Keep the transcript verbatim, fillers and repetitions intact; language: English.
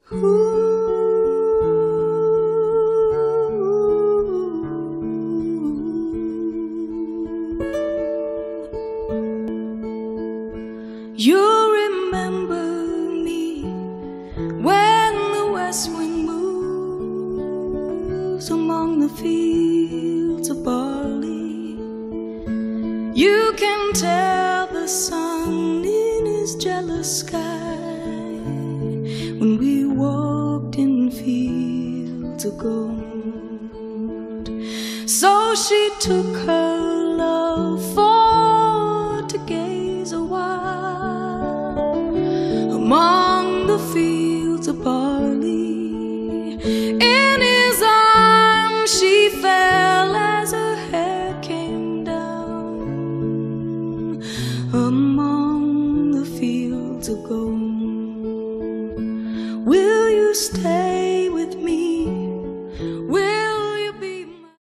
You remember me when the west wind moves among the fields of barley. You can tell the sun in his jealous sky when we walked in fields of gold. So she took her love for to gaze a while among the fields of barley. In his arms she fell as her hair came down among the fields of gold. Will you stay